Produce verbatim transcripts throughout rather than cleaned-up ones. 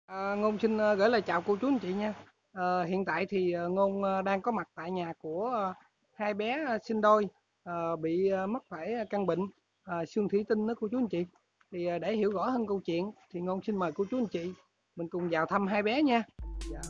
À, Ngôn xin ờ, gửi lời chào cô chú anh chị nha. Ờ, hiện tại thì ờ, Ngôn ờ, đang có mặt tại nhà của ờ, hai bé ờ, sinh đôi ờ, bị ờ, mắc phải căn bệnh ờ, xương thủy tinh đó cô chú anh chị. Thì ờ, để hiểu rõ hơn câu chuyện thì Ngôn xin mời cô chú anh chị mình cùng vào thăm hai bé nha. Dạ.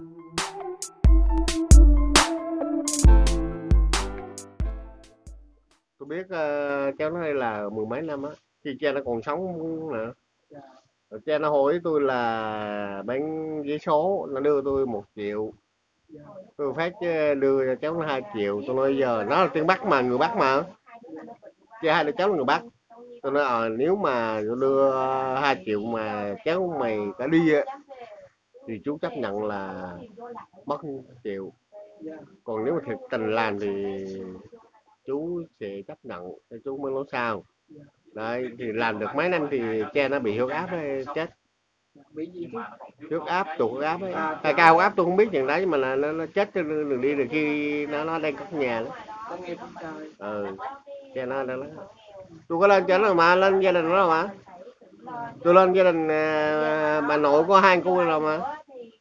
Tôi biết ờ, cháu nó đây là mười mấy năm á, khi cha nó còn sống nữa. Dạ. Rồi cha nó hỏi tôi là bán vé số, nó đưa tôi một triệu. Dạ. Tôi phát ờ, đưa cho cháu nó hai triệu. Tôi nói giờ nó là tiếng Bắc mà, người Bắc mà, cha hai đứa cháu là người Bắc. Tôi nói ờ, nếu mà tôi đưa hai triệu mà cháu mày cả đi á thì chú chấp nhận là mất triệu, Dạ. còn nếu mà thiệt tình làm thì chú sẽ chấp nhận cho chú mới nói sao. Đấy, thì làm được mấy năm thì cha nó bị huyết áp ấy, chết. Bị gì chứ? Huyết áp, tụt huyết áp ấy. À, Hay cao huyết áp tôi không biết chừng đấy, nhưng mà là nó, nó chết trên đường đi, rồi khi nó nó đang cất nhà đó. có nghe tiếng trời. Ừ, cha nó đang đó. Tôi có lên cho nó mà, lên gia đình nó mà. Tôi lên gia đình à, bà nội có hai cô rồi mà.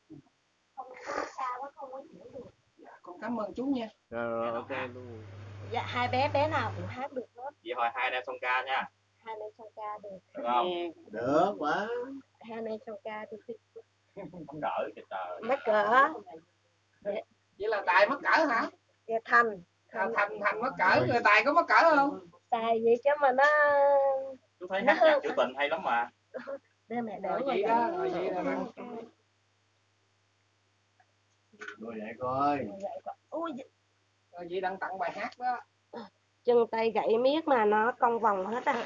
Con cảm ơn chú nha. Rồi, rồi ok luôn. Dạ hai bé bé nào cũng hát được hết. Chị hỏi hai anh em song ca nha. Hai anh em song ca được. Được không? Được quá. Hai anh em song ca được. Mắc cỡ kìa trời. Mắc cỡ. Vậy là Tài mắc cỡ hả? Dạ Thành. À, Thành Thành mắc cỡ, người Tài có mắc cỡ không? Xài gì chứ mà nó Chú thấy hát nhạc trữ tình hay lắm mà. Đây mẹ đỡ Rồi vậy đó, rồi vậy là đang Rồi vậy coi. Ui, rồi vậy đang tặng bài hát đó. chân tay gãy miết mà nó cong vòng hết à.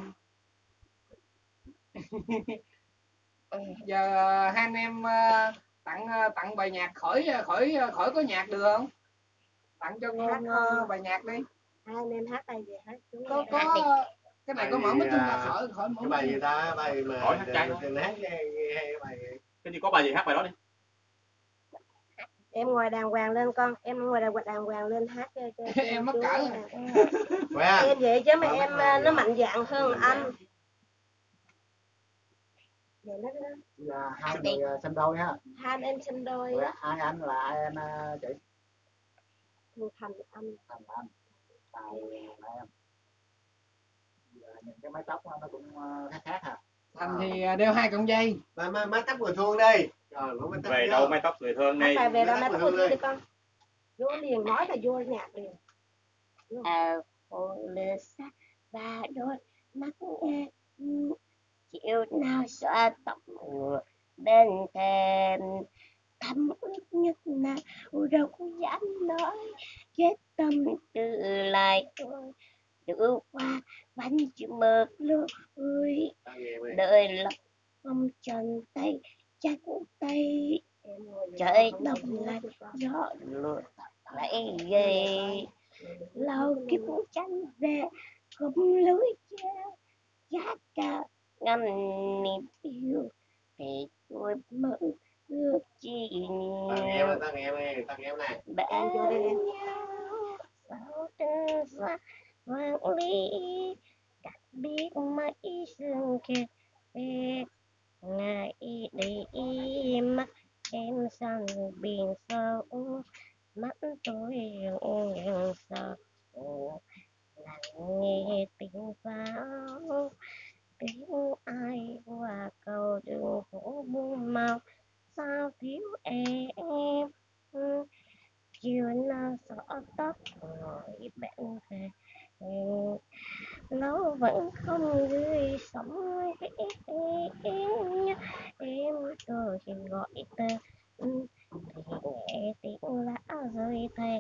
Giờ hai anh em ờ, tặng ờ, tặng bài nhạc khỏi khỏi khỏi có nhạc được không? Tặng cho Ngôn ờ, bài nhạc đi. Hai anh em hát bài gì hát chú? Có có cái này có mở mic không ta? Khỏi khỏi mở Cái bài mic. gì ta, bài mà Hỏi hát chay. tên hát nghe, nghe hay bài gì? Cái gì có bài gì hát bài đó đi. Em ngồi đàng hoàng lên con, em ngồi đàng hoàng, đàng hoàng lên hát cho, cho, cho Em mắc chú cỡ nè. Khoe. Em vậy chứ mà em nó mạnh dạn hơn anh. Vậy đó đó. Là hai người uh, sinh đôi ha. Hai anh em sinh đôi Rồi á. ai anh là ai em uh, chị? Thành anh. Thành anh. Tài là em. Giờ nhìn cái mái tóc nó cũng uh, khác khác hả? Thành thì ờ, đeo hai cọng dây. Mà mà mái tóc người thương đi. Trời, mái tóc Về đâu mái tóc người thương Hát đi. bài về đâu mái tóc người thương đi đi con. Vô liền nói là vô nhạc liền. À, phố lửa xa và đôi mắt nghe chiều nào xóa tóc bên thềm thầm ước nhất nào đâu có dám nói chết tâm từ lại tôi đưa qua bánh chữ mực lối đời lộc không chân tay chắc tay trời đông lạnh gió lùa lại ghê lâu kiếp tranh về không lưới treo giá cả ngăn niềm yêu thì tôi mơ ước chi Tao nghe mà, tao nghe mày, tao nghe này. bạn nhau sao trên xa vang ly cắt biết mấy sương kia ngày đi mắt em sang biển sâu mắt tôi rụng sợ lắng nghe tiếng pháo tiếng ai qua cầu đường phố muôn màu sao thiếu em chiều nào xõa tóc hỏi bạn về nó vẫn không gửi sống em em tôi chỉ gọi tên thì nghe tiếng lá rơi thay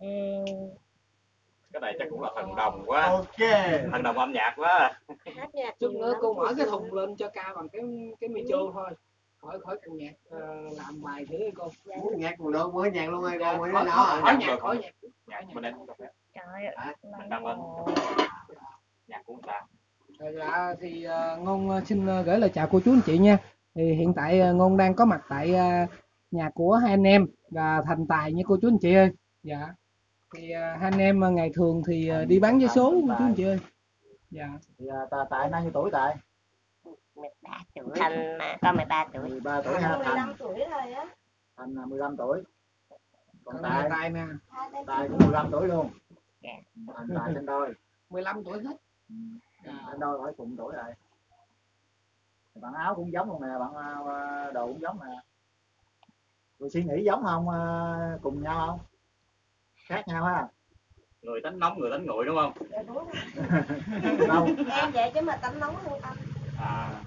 Cái này chắc cũng là thần đồng quá. Ok. Thần đồng âm nhạc quá. hát nhạc Chút nhiều nữa lắm cô mở thì cái chị- thùng lên cho ca bằng cái cái micro thôi. Khỏi khỏi cần nhạc ờ, làm bài thử đi cô. Muốn nhạc còn được, mới nhạc luôn ơi con, mới Khỏi nó khỏi nó. khỏi nhạc khỏi nhạc. Nhạc bên đây không được phép. trời ơi Mình đăng lên. Nhạc cũng sao. Rồi dạ thì ờ, Ngôn ờ, xin ờ, gửi lời chào cô chú anh chị nha. Thì hiện tại ờ, Ngôn đang có mặt tại ờ, nhà của hai anh em và Thành Tài nha cô chú anh chị ơi. Dạ. Thì ờ, hai anh em ờ, ngày thường thì ờ, đi bán vé số cô chú anh chị ơi. Dạ. Thì uh, tại nay nhiêu tuổi Tài? mười ba tuổi. Thành mà con mười ba tuổi. mười ba tuổi ha. mười lăm tuổi rồi á. Thành là mười lăm tuổi. Còn Còn Tài, Tài nè, Tài cũng mười lăm tuổi luôn. Dạ. Thành Tài sinh đôi. mười lăm tuổi hết. Sinh đôi hỏi cùng tuổi rồi. Bạn áo cũng giống luôn nè, bạn đồ cũng giống nè. Rồi suy nghĩ giống không, cùng nhau không? Khác nhau ha. Người tính nóng, người tính nguội đúng không? Dạ đúng rồi. Đâu? Em vậy chứ mà tánh nóng hơn anh. À.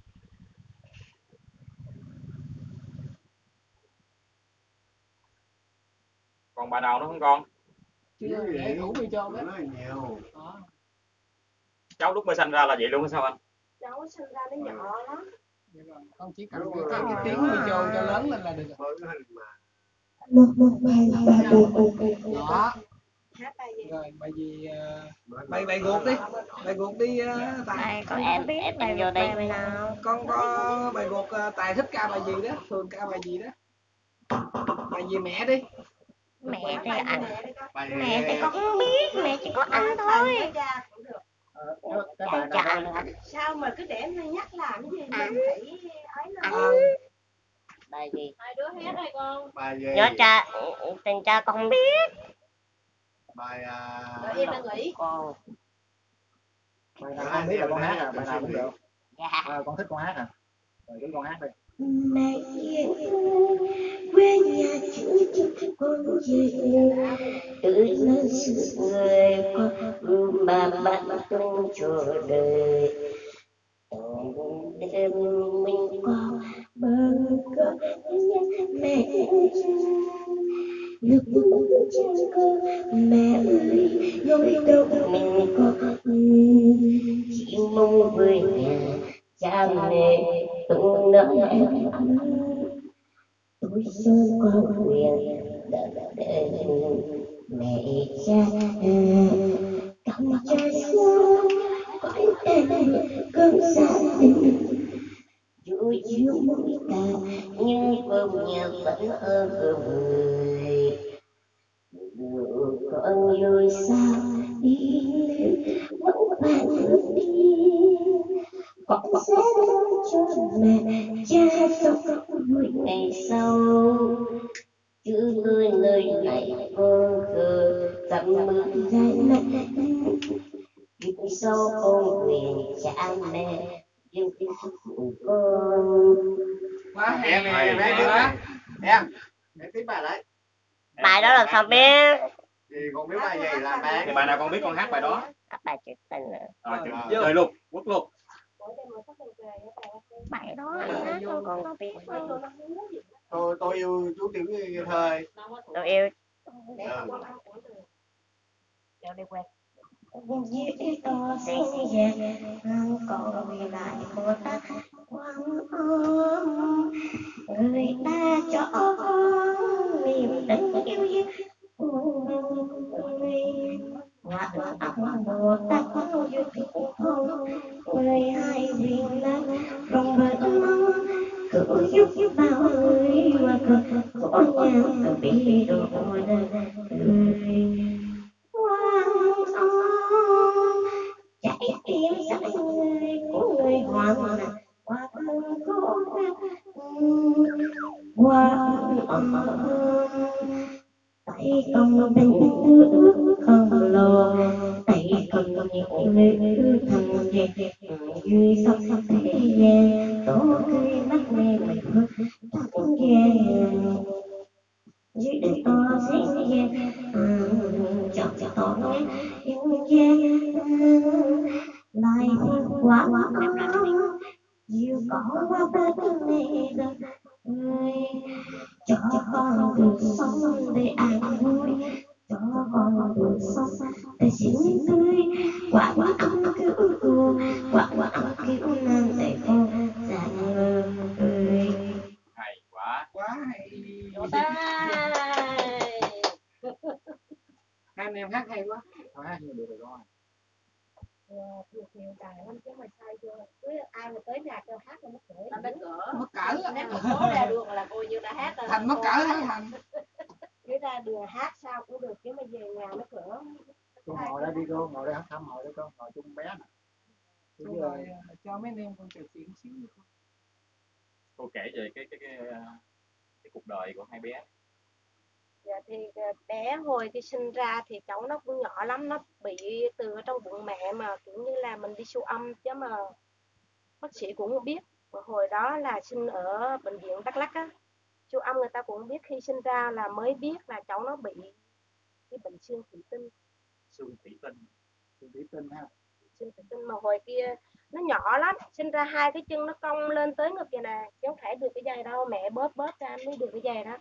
Còn bà nào nữa không con? Chưa để đủ đi cho nó nhiều. đó. Cháu lúc mới sinh ra là vậy luôn hay sao anh? Cháu sinh ra nó nhỏ lắm. Con chỉ cần cái, cái, cái tiếng video cho lớn lên là được rồi. Đó. Hát bài gì? Rồi bài gì uh, bài bài guộc đi, bài guộc đi uh, Tài. Con em biết em, em vô đây nào. Con có bài guộc uh, Tài thích ca bài gì đó, thường ca bài gì đó. Bài gì mẹ đi. Mẹ thì anh. Mẹ thì con không biết, mẹ chỉ có anh thôi. Cái bài Cho nào anh. Sao mà cứ để em nhắc làm cái gì mà phải ấy À, đâu. Bài gì? Hai đứa hát đây con. Bài gì? Nhớ cha, tình cha con không biết. Bài Rồi em đang nghĩ. Con. bài nào con biết là con hát à, bài nào cũng được. Dạ. À, con thích con hát à. Rồi cứ con hát đi. Mẹ yên quê nhà chữ chữ con về tự lớn sự người con mà bạn không chờ đợi đêm mình qua bờ cỏ mẹ lúc chân cơ mẹ ơi nỗi đau mình có chỉ mong về nhà cha mẹ từng nắng em tuổi xuân con quyền để mẹ cha cắm cha xưa cõi em cơn xa tình dù chiều mũi ta nhưng cơm nhà vẫn ở cơm người dù con yêu sao đi vẫn bạn bước đi con sẽ lo cho mẹ cha sống vui ngày sau chứ tôi nơi này con khờ dặm mưa dài mắt vì sau ông quyền cha mẹ yêu thương con quá hay Em nè, em hay em quá. em em tiếp bài đấy. bài đó là sao biết Thì con biết bài gì là bạn. Thì bài nào con biết con hát bài đó. bài trữ tình à. Rồi Ờ, chơi luôn, quất luôn. Bài đó hát con con có biết không? Tôi tôi yêu chú tiểu như thời. Tôi yêu Ừ. Đâu đi quên dễ to xinh đẹp còn vì lại một ta quan ôm người ta cho niềm tình yêu duyên người ngoại óc một ta có duyên không người hai riêng là rồng vẫn mong cứ giúp giúp bao người qua cờ có nhà cờ bị đồ người quang ôm chạy tim dặn người của người hoàng qua cơn khổ quang ôm tay cầm tình nước không lo tay cầm những người thằng về dưới sông sông thế gian tổ cười mắt mê mình hương tóc gian dưới đất to xinh gian chọn chọn tỏ nghe yêu gian lại quá yêu có qua đất này người cho con được sống để an vui cho con được sống để xinh tươi quả quả ấm cứu quả quả ấm cứu nam để con dạng người Hay quá. Quá hay. Hai anh em hát hay quá. Thôi hát như được rồi con. Nhiều nhiều tài lắm chứ mà sai chưa cứ ai mà tới nhà cho hát là mất cỡ là mất cỡ Mất cỡ. nếu mà có ra đường là coi như đã hát rồi Thành mất cỡ hả Thành? cứ ra đường hát sao cũng được chứ mà về nhà mất cỡ Con ngồi đây đi cô, ngồi đây hát thăm ngồi đây con, ngồi chung bé nè. Xong rồi uh, cho mấy anh em con trò chuyện xíu. Cô kể về cái cái cái, cái cuộc đời của hai bé. Dạ thì bé hồi khi sinh ra thì cháu nó cũng nhỏ lắm, nó bị từ ở trong bụng mẹ mà kiểu như là mình đi siêu âm chứ mà bác sĩ cũng không biết. Và hồi đó là sinh ở bệnh viện Đắk Lắk á, siêu âm người ta cũng biết, khi sinh ra là mới biết là cháu nó bị cái bệnh xương thủy tinh. Xương thủy tinh. Xương thủy tinh ha. Xương thủy tinh mà hồi kia nó nhỏ lắm, sinh ra hai cái chân nó cong lên tới ngực vậy nè, chứ không thể được cái giày đâu, mẹ bóp bóp ra mới được cái giày đó.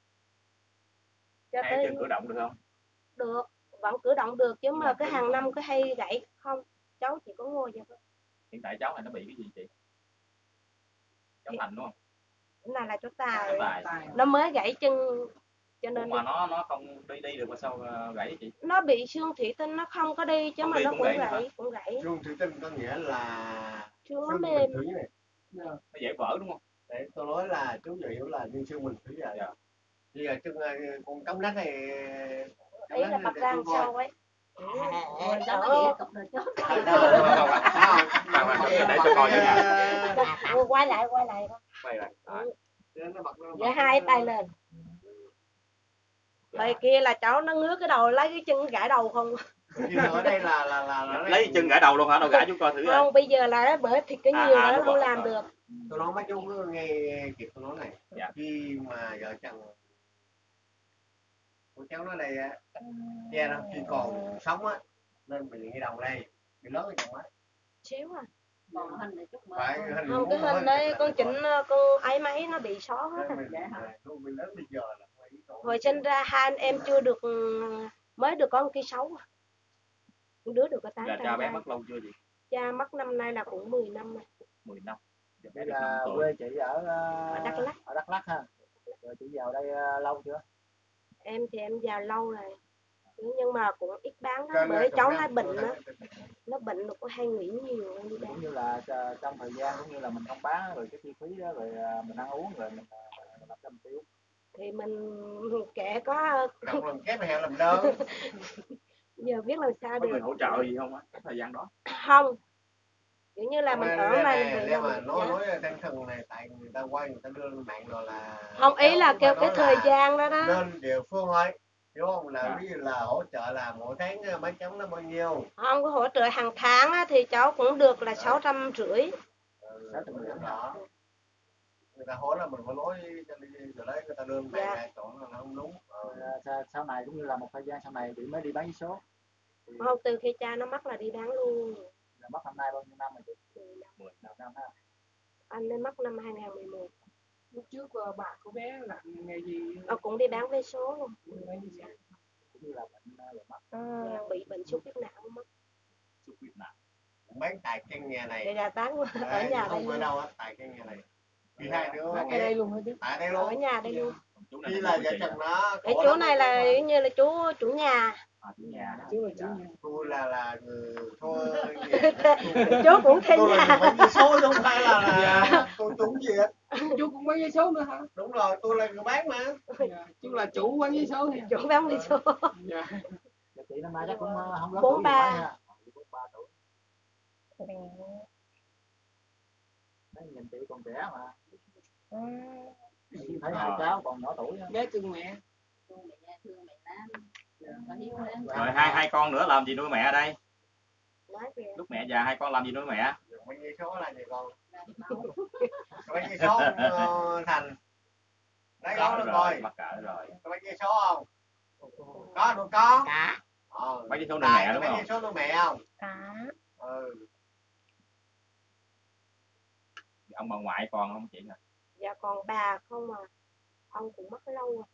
Cho hai tới chân cử động được không? được, vẫn cử động được chứ Nhưng mà mà cái cứng hàng không? năm cứ hay gãy không, cháu chỉ có ngồi vậy thôi. Hiện tại cháu này nó bị cái gì chị? Cháu Thành đúng không? Cái này là cháu Tài, Cháu Tài. nó mới gãy chân cho nên Ủa mà nó nó không đi đi được mà sao gãy chị? nó bị xương thủy tinh, nó không có đi chứ Không mà đi nó cũng cũng gãy gãy hả? cũng gãy. Xương thủy tinh có nghĩa là Xương nó xương mềm. bình thủy này. Nó dễ vỡ đúng không? Để tôi nói là chú giờ hiểu là như xương bình thủy vậy. Dạ. Bây giờ chân con cống nách này Ý là bật ra làm sao ấy. Rồi cháu nó vậy cục rồi chốt. Để cho coi nữa nha. Quay lại quay lại con. Quay lại. Vậy hai tay lên. Hồi kia là cháu nó ngứa cái đầu lấy cái chân gãi đầu không. Ở đây là là là lấy chân gãi đầu luôn hả? Đâu gãi chú coi thử. Không, bây giờ là bởi thịt cái nhiều à, nó không làm được. Tôi nói mấy chú nghe kịp tôi nói này. Dạ. Khi mà vợ chồng của cháu nó đây á, cha nó khi còn sống á, nên mình đi đầu đây, bị lớn ở trong á. Xíu à. Còn hình này chút mơ. Không, cái hình đấy con chỉnh con ấy máy nó bị xó hết rồi. Hồi sinh ra hai anh em chưa được, mới được có một ký sáu. Một đứa được có tám. Là cha bé mất lâu chưa chị? Cha mất năm nay là cũng mười năm rồi. mười năm. Đây là quê chị ở, ở Đắk Lắk. Ở Đắk Lắk ha. Rồi chị vào đây lâu chưa? Em thì em vào lâu rồi. Nhưng mà cũng ít bán đó, bởi cháu nó bệnh đó. Nó bệnh nó có hay nghỉ nhiều đi bán. Cũng như là trong thời gian cũng như là mình không bán rồi cái chi phí đó rồi mình ăn uống rồi mình làm trăm tiêu. Thì mình kệ có làm làm kép hay làm đơn. Giờ biết làm sao được. Có người hỗ trợ gì không á cái thời gian đó? Không. Kiểu như là mình ở đây này mà nói nói tên thần này tại người ta quay người ta đưa lên mạng rồi là không, ý là kêu cái thời gian đó đó. Nên địa phương thôi. Hiểu không? Là ví dụ là hỗ trợ là mỗi tháng mấy cháu nó bao nhiêu? Không, có hỗ trợ hàng tháng á, thì cháu cũng được là sáu trăm rưỡi. Sáu trăm rưỡi đó. Người ta hối là mình phải nói cho rồi đấy người ta đưa mạng dạ. Ra chỗ là không đúng. Rồi, sau này cũng như là một thời gian sau này chị mới đi bán vé số. Thì... Không, từ khi cha nó mất là đi bán luôn. Là mất năm nay bao nhiêu năm rồi chị? mười năm ha. Anh ấy mất năm hai nghìn không trăm mười một. Lúc trước uh, bà của bé làm nghề gì? Ờ, cũng đi bán vé số luôn. Cũng như là bệnh là mất. À, bị bệnh xuất huyết não mất. Xuất huyết não. Bán tại căn nhà này. Để ra tán ở nhà đây. Không ở đâu á, tại căn nhà này. Đi hai đứa ở đây luôn hả chứ? Tại đây luôn. Ở nhà đây luôn. Khi là vợ chồng nó. Cái chú này là như là chú chủ nhà. À, chủ nhà. Chú là chủ nhà. Tôi là là người thôi. Chú cũng thuê tôi nhà. Tôi là người bán số không phải là là tôi trúng gì hết. Chú cũng bán vé số nữa hả? Đúng rồi, tôi là người bán mà. Dạ. Chú là chủ bán vé số thì chủ bán vé số. Dạ. Chị năm nay chắc cũng không lớn bốn ba. bốn ba tuổi. Đấy, nhìn chị còn trẻ mà. À. Chị thấy hai cháu còn nhỏ tuổi. Bé cưng mẹ. Thương mẹ, thương mẹ lắm. Rồi hai hai con nữa làm gì nuôi mẹ ở đây? Nói kìa. Lúc mẹ già hai con làm gì nuôi mẹ? Bán vé số là gì con? Bán vé số Thành. Đấy đó rồi coi. Mắc cỡ rồi. Có bán vé số không? Có nuôi con. Cả. Ờ. Bán vé số nuôi mẹ đúng không? Bán vé số nuôi mẹ không? Cả. Ừ. Ông bà ngoại còn không chị nè? Dạ còn bà không à. Ông cũng mất lâu rồi.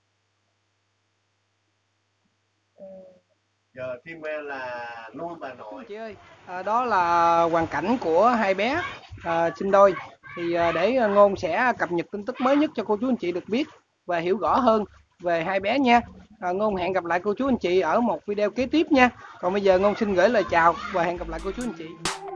Ừ. Giờ Thiên Mê là nuôi bà nội. Chị ơi, à, đó là hoàn cảnh của hai bé à, sinh đôi. Thì à, để Ngôn sẽ cập nhật tin tức mới nhất cho cô chú anh chị được biết và hiểu rõ hơn về hai bé nha. À, Ngôn hẹn gặp lại cô chú anh chị ở một video kế tiếp nha. Còn bây giờ Ngôn xin gửi lời chào và hẹn gặp lại cô chú anh chị.